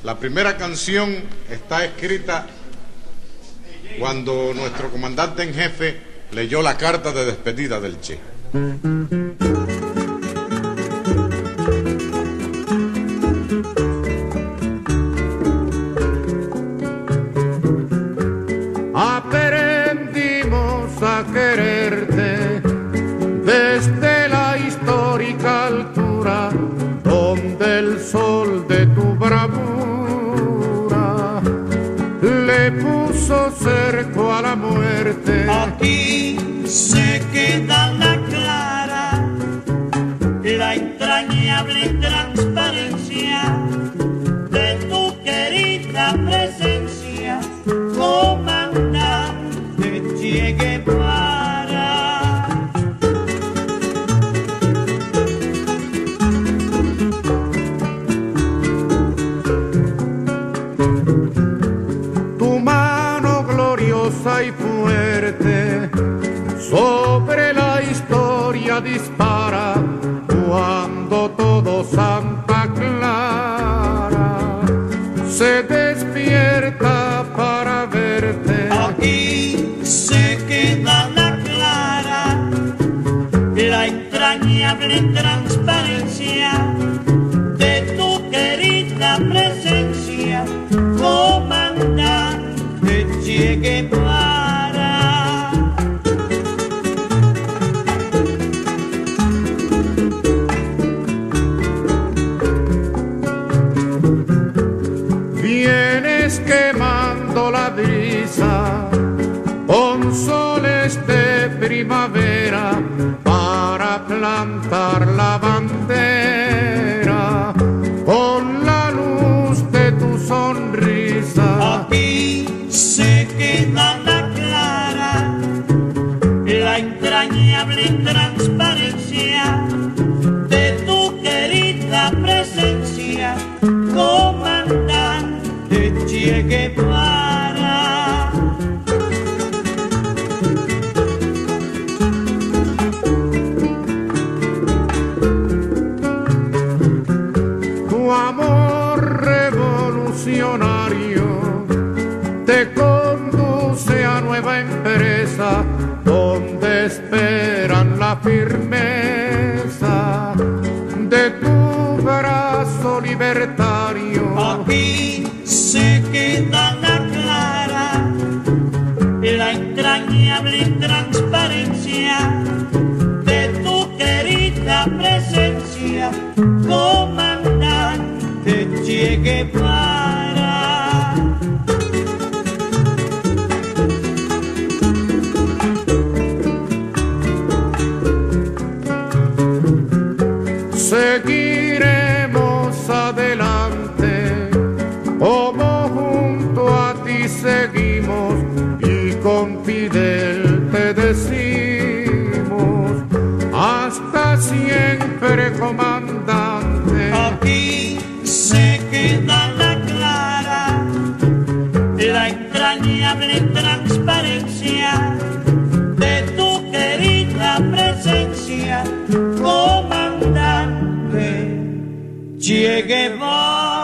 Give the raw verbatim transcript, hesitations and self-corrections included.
La primera canción está escrita cuando nuestro comandante en jefe leyó la carta de despedida del Che. Aprendimos a quererte desde la histórica altura donde el sol de tu bravura le puso cerco a la muerte. Aquí se queda la clara, la entrañable transparencia de tu querida presencia, comandante Che Guevara. Tu mano gloriosa y fuerte sobre la historia dispara cuando todo Santa Clara se despierta para verte. Aquí se queda la clara, la entrañable transparencia de tu querida presencia, comandante Che Guevara. Vienes quemando la brisa con soles de primavera para plantar la bandera con la luz de tu sonrisa. Aquí se queda la clara, la entrañable transparencia de tu querida presencia, comandante Che Guevara. Tu amor revolucionario te conduce a nueva empresa donde esperan la firmeza de tu brazo libertario. Aquí se queda la clara, la entrañable transparencia de tu querida presencia, comandante Che Guevara. Seguiremos adelante como junto a ti seguimos y con Fidel te decimos hasta siempre, comandante. Aquí se queda la clara, la entrañable transparencia de tu querida presencia, comandante Che Guevara.